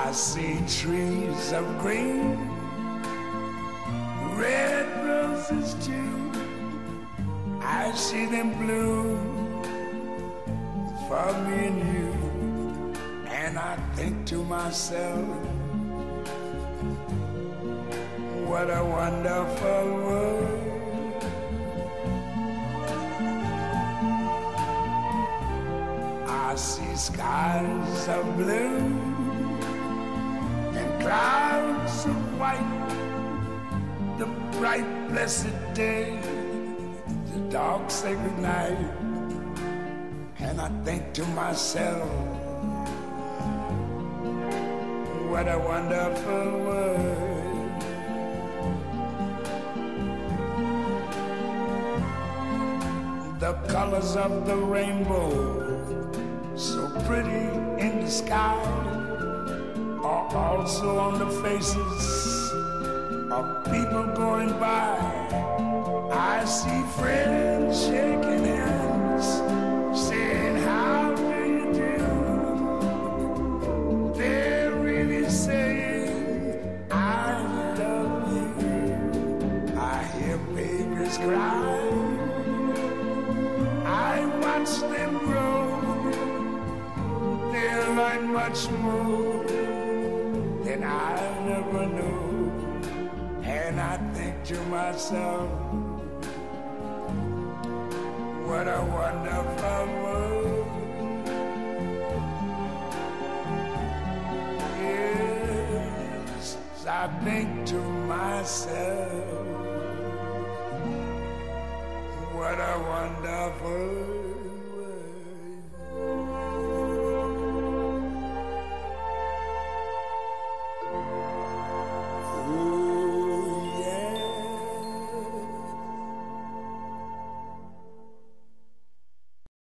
I see trees of green, red roses too. I see them bloom for me and you. And I think to myself, what a wonderful world. I see skies of blue and clouds of white, the bright blessed day, the dark sacred night. And I think to myself, what a wonderful world. The colors of the rainbow, so pretty in the sky, are also on the faces of people going by. I see friends shaking hands, saying, how do you do? They're really saying, I love you. I hear babies cry, I watch them grow. They'll learn much more than I never knew. And I think to myself, what a wonderful world. Yes, I think to myself, what a wonderful world.